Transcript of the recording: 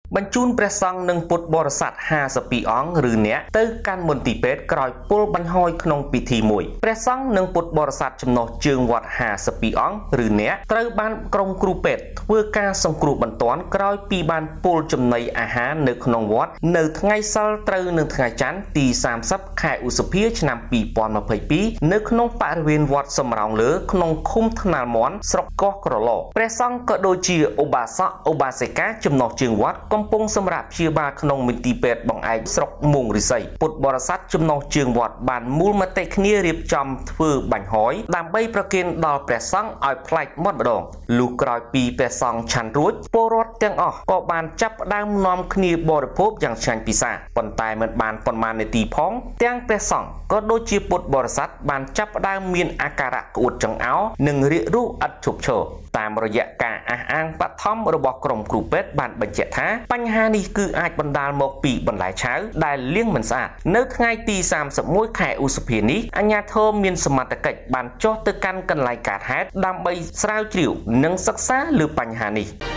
បញ្ជូនព្រះសង្ឃនិងពុទ្ធបរិស័ទ52អង្គឬអ្នកទៅកាន់មន្ទីរពេទ្យក្រោយពលបញ្ហយក្នុងពិធីមួយព្រះសង្ឃនិងពុទ្ធបរិស័ទចំណុះជើងវត្ត52អង្គឬអ្នកត្រូវបានក្រុមគ្រូពេទ្យធ្វើការសង្គ្រោះបន្ទាន់ក្រោយពីបានពលចំណីអាហារនៅក្នុងវត្តនៅថ្ងៃសៅរ៍ត្រូវនឹងថ្ងៃច័ន្ទទី30ខែឧសភាឆ្នាំ2022នៅក្នុងបរិវេណវត្តសំរោងលើក្នុងឃុំថ្នាលមន់ស្រុកកោះក្រឡព្រះសង្ឃក៏ដូចជាឧបាសកឧបាសិកាចំណុះជើងវត្តកំពុងសម្រាប់ព្យាបាលក្នុងមន្ទីរពេទ្យបង្អែកស្រុកមុងរិស័យពុទ្ធបរិស័ទចំណុះជើងវត្តបានមូលមតិគ្នារៀបចំធ្វើបាញ់ហយដើម្បីប្រគេនដល់ព្រះសង្ឃឲ្យប្លែកមាត់ម្ដងលុះក្រោយពីព្រះសង្ឃឆាន់រួចពលរដ្ឋទាំងអស់ក៏បានចាប់ផ្ដើមនាំគ្នាបរិភោគយ៉ាងឆ្ងាញ់ពិសាប៉ុន្តែមិនបានប៉ុន្មាននាទីផងទាំងព្រះសង្ឃក៏ដូចជាពុទ្ធបរិស័ទបានចាប់ផ្ដើមមានអាការៈក្អួតចង្អោរនិងរាគរូសឥតឈប់ឈរតាមរយៈការអះអាងបឋមរបស់ក្រុមគ្រូពេទ្យបានបញ្ជាក់ថាបញ្ហានេះគឺអាចបណ្ដាលមកពីបន្លែឆៅដែលលាងមិនស្អាតនៅថ្ងៃទី31ខែឧសភានេះអាជ្ញាធរមានសមត្ថកិច្ចបានចុះទៅកាន់កន្លែងកើតហេតុដើម្បីស្រាវជ្រាវនិងសិក្សាលើបញ្ហានេះ